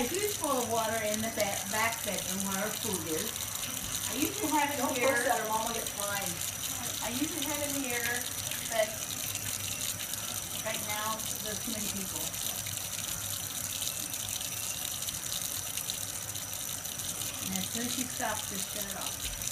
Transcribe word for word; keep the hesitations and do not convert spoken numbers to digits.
a huge bowl of water in the back, back bedroom where our food is. I usually have it Don't here. push that or Mom will get fined. I usually have it here, but right now there's too many people. And as soon as she stops, just shut it off.